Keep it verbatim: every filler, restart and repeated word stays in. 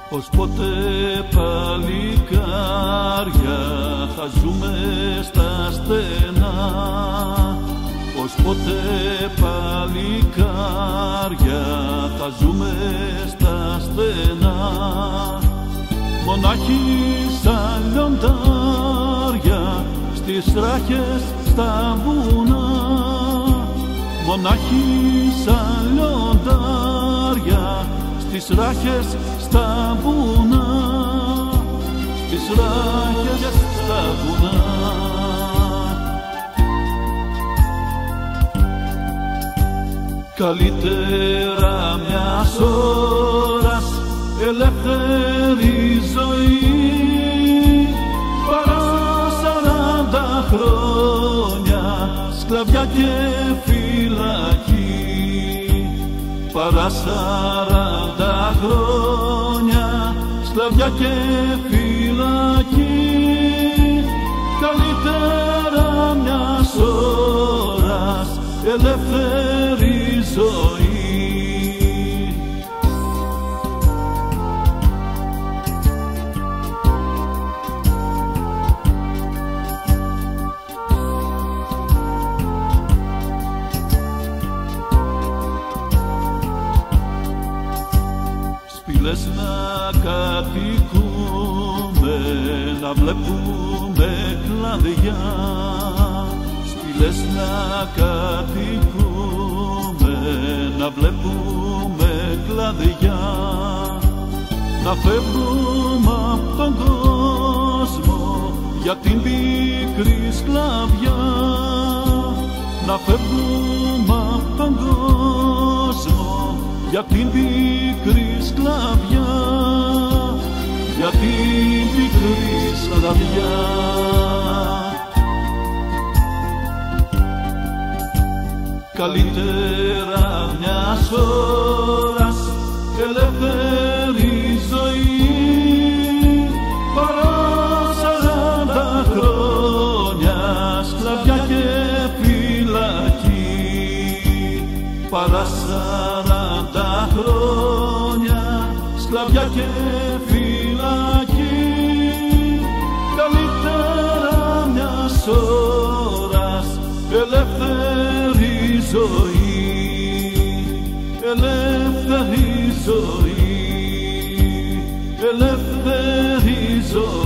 Ως πότε παλικάρια θα ζούμε στα στενά, ως πότε παλικάρια θα ζούμε στα στενά, μονάχοι σαν λιοντάρια στις ράχες στα βουνά, μονάχοι σαν λιοντάρια στις ράχες στα βουνά, στις ράχες στα βουνά. Καλύτερα μιας ώρας ελεύθερη ζωή παρά σαράντα χρόνια σκλαβιά και φυλακή, παρά σαράντα χρόνια σκλαβιά και φυλακή. Καλύτερα μιας ώρας ελεύθερη ζωή. Σπήλες να κατοικούμε, να βλέπουμε κλαδιά, σπήλες να κατοικούμε, να βλέπουμε κλαδιά, να φεύγουμε απ' τον κόσμο για την πικρή σκλαβιά, να φεύγουμε απ' τον κόσμο για την πικρή σκλαβιά, για την πικρή σκλαβιά. Καλύτερα μιας ώρας ελεύθερη ζωή παρά σαράντα χρόνια σκλαβιά και φυλακή, παρά σαράντα χρόνια σκλαβιά και φυλακή. Καλύτερα μιας ώρας ελεύθερη ζωή, ελεύθερη ζωή, ελεύθερη ζωή.